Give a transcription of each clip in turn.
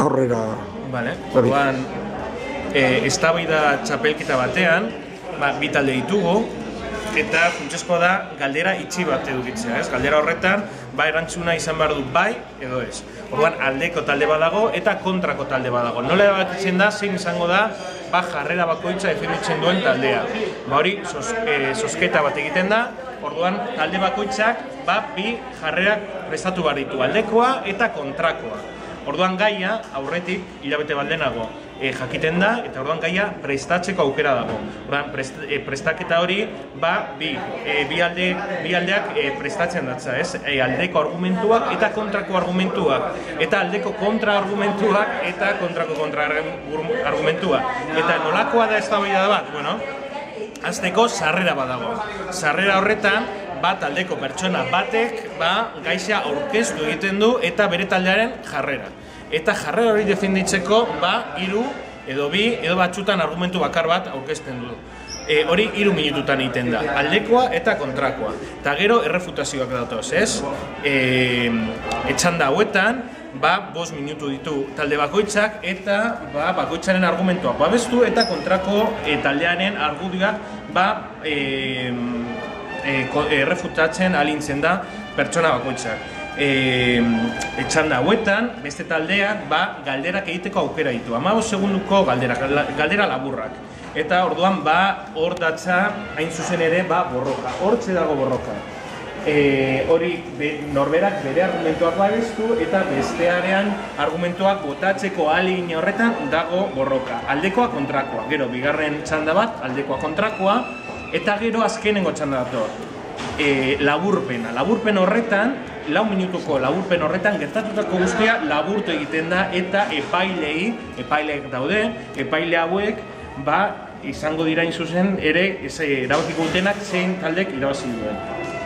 aurrera. Vale, orduan, eztabaida txapelketa batean, bi talde ditugu, eta funtsezkoa da galdera itxi bat edukitzea, ez? Galdera horretan, erantzuna izan behar du bai edo ez. Orduan, aldeko talde badago eta kontrako talde badago. Nola erabakitzen da, zein izango da, jarrera bakoitza definitzen duen taldea. Hori, zozketa bat egiten da, orduan, talde bakoitzak, bi jarrerak prestatu behar ditu, aldekoa eta kontrakoa. Orduan gaia, aurretik, hilabete baldenago, jakiten da, eta orduan gaia prestatzeko aukera dago. Orduan, prestaketa hori, bi aldeak prestatzen datza, ez? Aldeko argumentuak eta kontrako argumentuak. Eta aldeko kontra-argumentuak eta kontrako kontra-argumentuak. Eta nolakoa da eztabaida bat? Bueno, hasteko sarrera badago. Sarrera horretan, aldeko pertsona batek gaixa aurkeztu egiten du eta bere taldearen jarrera. Eta jarrera hori defenditzeko hiru edo bi edo batzutan argumentu bakar bat aurkezten du. Hori 3 minututan egiten da, aldekoa eta kontrakoa. Eta gero errefutazioak datoz, ez? Etxanda hauetan, 5 minutu ditu talde bakoitzak eta bakoitzaren argumentuak babestu eta kontrako taldearen argudioak errefutatzen alintzen da pertsona bakoitzak. Etxanda hauetan, beste taldeak galderak egiteko aukera ditu. 15 segunduko galdera laburrak. Eta orduan hor datza hain zuzen ere borroka. Hortxe dago borroka. Hori norberak bere argumentuak babestu eta bestearean argumentuak botatzeko ahalegin horretan dago borroka. Aldekoa kontrakoa. Gero, bigarren txanda bat, aldekoa kontrakoa. Eta gero azkenengo txanda dator, laburpena. Laburpen horretan, 4 minutuko laburpen horretan gertatutako guztia laburtu egiten da eta epaileek daude, epaile hauek izango dira zuzen ere erabakiko dutenak zein taldek irabazi duen.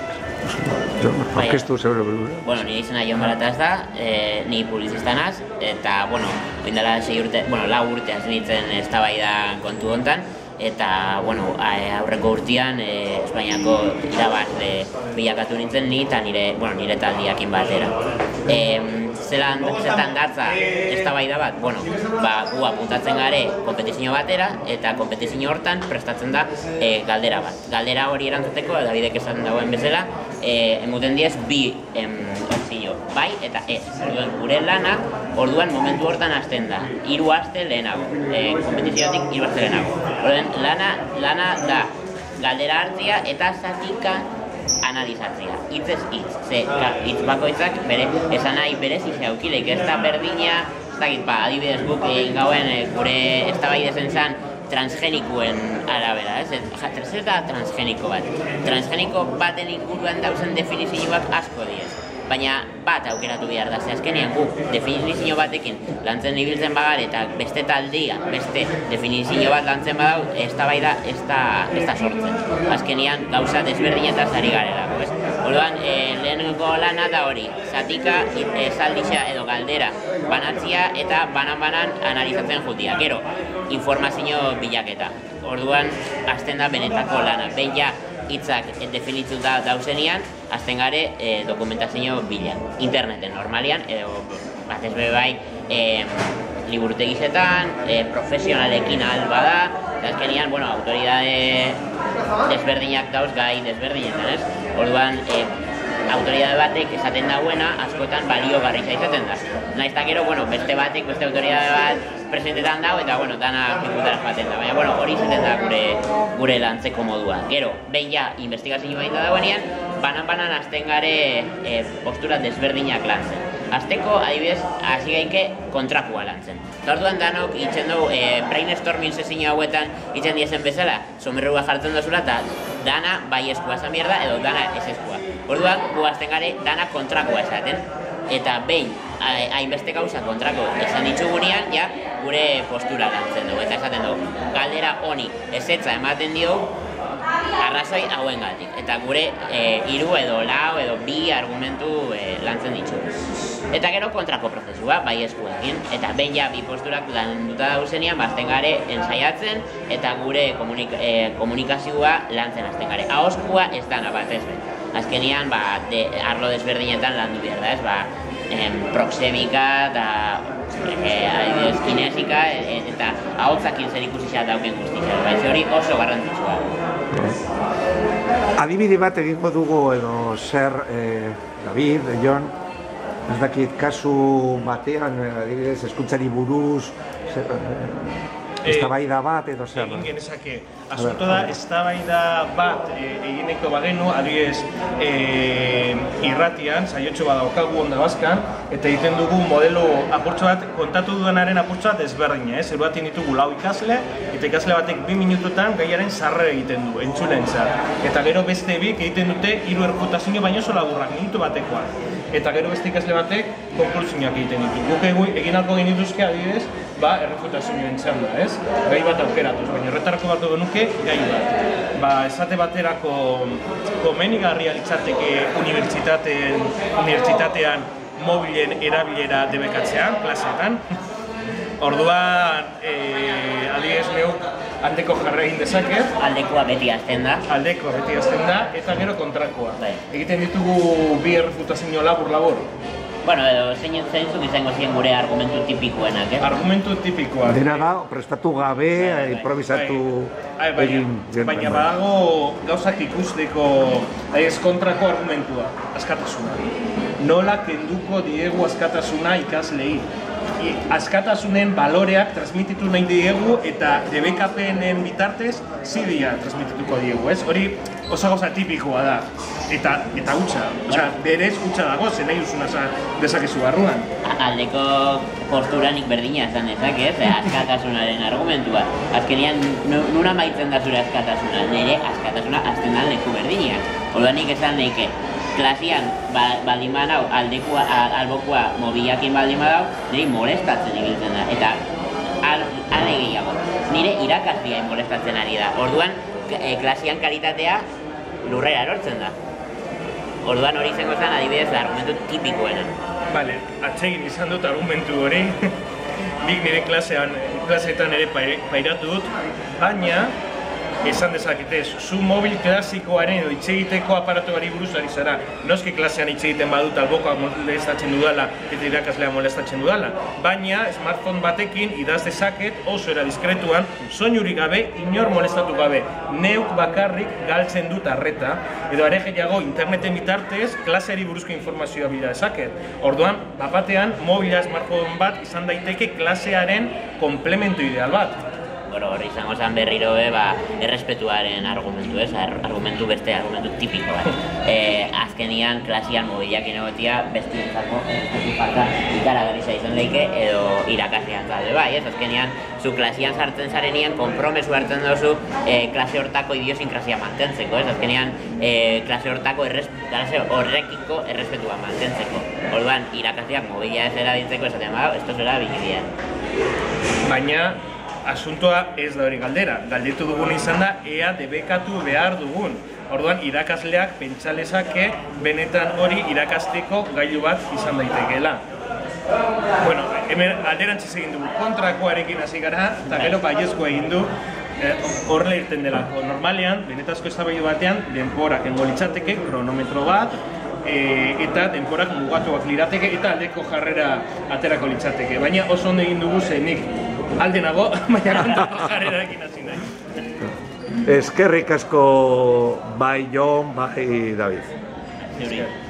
Bueno, nire izena Jon Barataz da, ni publizista naz, eta, oindala 4 urte azinitzen eztabaida kontu hontan, eta, aurreko urtean Espainiako irabazle bilakatu nintzen ni eta nire taldiakin batera. Zertan datza eztabaida bat? Gu apuntatzen gare konpetizio batera eta konpetizio hortan prestatzen da galdera bat. Galdera hori erantzuteko, Davidek esan dagoen bezala, emuten diez bi opzio, bai eta ez. Orduan, gure lana, orduan momentu hortan hasten da, 3 aste lehenago, konpetiziotik 3 aste lehenago. Orduan, lana da galdera hartzia eta zatika analizatzea, hitzez hitz, hitz bakoitzak bere esan nahi berezi jaukilek, ez da berdina, ez dakit, adibidez guk gauen gure eztabaidezen zan transgenikuen arabera, ez? Zer da transgeniko bat? Transgeniko baten inguruan dauzen definizioak asko diez, baina bat aukeratu behar da, ze azkenean guk definizio batekin lantzen ibiltzen bagar eta beste taldia, beste definizio bat lantzen badau, eztabaida ez da sortzen. Azkenean gauza desberdinetaz ari garelako, ez? Orduan, lehenengo lana da hori, zatika, esaldixa edo galdera banatzia eta banan-banan analizatzen jutia. Gero, informazio bilaketa. Orduan, hasten da benetako lana. Behin ja, hitzak definituta dauzenean, hasten gare dokumentazio bila. Interneten normalian, edo batez be bai liburutegizetan, profesionalekin alba da, eta azkenean, autoridade desberdinak dauz gai desberdinetan, ez? Orduan, autoridade batek esaten dauena askotan baliogarria izaten da. Naiz eta gero, beste batek, beste autoridade bat presidentetan dago eta, dana pikutara joaten da. Baina, hori izaten da gure lantzeko modua. Gero, behin ja, investigazio baita dagoenean, banan-banan hasten gare postura desberdinak lantzen. Azteko, adibidez, hasi gaike kontrakoa lantzen. Orduan danok itzen dugu brainstorming sesio hauetan itzen diezen bezala, somerrua jartzen dozula eta dana bai eskua esan bierda edo dana ez eskua. Orduan, gu azten gare dana kontrakoa esaten. Eta behin, hainbeste gauza kontrako esan ditugunean, ja, gure postura lantzen dugu. Eta esaten dugu, galdera honi ezetza ematen diogu, arrazoi hauengatik. Eta gure 3 edo 4 edo 2 argumentu lantzen ditugu. Eta gero kontrako prozesua, bai eskuekin. Eta behin ja, 2 posturak landuta dauzenean, bazten gare ensaiatzen eta gure komunikazioa lantzen azten gare. Ahoskua ez dana bat ez. Azkenean, arlo desberdinetan landu behar da, ez? proxemika eta adibidez kinesika eta ahotzakin zer ikusia dauken guztia. Hori oso garrantzitsua. Adibide bat egingo dugu edo zer, David, Jon, ez dakit kasu batean, adibidez, hezkuntzari buruz, eztabaida bat edo zer. Egin genezake, asunto da, eztabaida bat egineko bagenu, adibidez, irratian, saiotxo bat daukagu Onda Baskan, eta egiten dugu modelo apurtxo bat, kontatu dudanaren apurtxo bat ezberdina, zer bat ditugu lau ikasle, eta ikasle batek 2 minututan gaiaren sarrera egiten du, entzuleentzat. Eta gero beste bik egiten dute 3 errefutazio baino oso laburrak, minutu batekoak. Eta gero beste ikasle batek konklusioak egiten ditu. Guk egin alko genituzke adibidez, errefutazioen txanda, ez? Gai bat aukeratuz, baina horretarako bat genuke gai bat. Esate baterako komenigarria litzateke unibertsitatean mobilen erabilera debekatzean, klaseetan. Orduan, adibidez neuk aldeko jarra egin dezaket. Aldekoa beti hasten da. Aldekoa beti hasten da, eta gero kontrakoa. Egiten ditugu 2 errefutazio labur. Bueno, edo zeintzuk izango ziren gure argumentu tipikoenak, Argumentu tipikoak. Dena da, prestatu gabe, improvisatu egin. Baina badago gauzak ikusteko kontrako argumentua, askatasuna. Nola kenduko diegu askatasuna ikaslei. Askatasunen baloreak transmititu nahi diegu eta debekapenen bitartez zidia transmitituko diegu, ez? Hori oso gauza tipikoa da. Eta hutsa, berez hutsa dago, zen nahi duzuna dezakezu barruan. Aldeko posturanik berdina esan dezakez, askatasunaren argumentua. Azkenean, nuna maitzen da zure askatasuna, nire askatasuna azten da leku berdinak. Orduanik esan daike, klasian baldin badau, albokoa mobilakin baldin badau, niri molestatzen egiten da. Eta ale gehiago, nire irakasleai molestatzen ari da. Orduan, klasian kalitatea lurrera erortzen da. Orduan hori izango zen adibidez argumentu tipikoena. Bale, atsegin izan dut argumentu hori. Nik nire klaseetan ere pairatu dut, baina esan dezaketez, zu mobil klasikoaren edo hitz egiteko aparatuari buruz ari zara. Noski klasean hitz egiten badut albokoa molestatzen dudala eta irakaslea molestatzen dudala, baina smartphone batekin idaz dezaket oso era diskretuan, soinurik gabe, inor molestatu gabe. Neuk bakarrik galtzen dut arreta, edo are gehiago interneten bitartez klaseari buruzko informazioa bila dezaket. Orduan, bapatean, mobila smartphone bat izan daiteke klasearen komplementu ideal bat. Hori izango zen berriro errespetuaren argumentu, argumentu tipiko bat. Azkenian, klasian mobilakin egotia, bestientzako falta ikaragarria izan daike edo irakaslean zaude bai, azkenian, zu klasian sartzen zarenean, konpromesu hartzen duzu klase hortako idiosinkrasia mantentzeko, azkenian, klase horrekiko errespetua mantentzeko. Orduan, irakasleak mobila ez erabiltzeko esaten bada, ez zera bikidean. Baina, asuntoa ez da hori galdera. Galdetu dugun izan da, ea debekatu behar dugun. Orduan, irakasleak pentsa lezake benetan hori irakasteko gailu bat izan daitekeela. Bueno, hemen alderantziz egin dugu, kontrakoarekin hasi gara, eta gero baiezkoa egin du, horrela irten delako. Normalean, benetazko eztabaidu batean, denporak engo litzateke, kronometro bat, eta denporak mugatuak lirateke eta aldeko jarrera aterako litzateke. Baina oso ondo egin dugu zenik alde nago, baina kontrako jarrerarekin hasi nahi. Eskerrik asko bai Jon, bai David.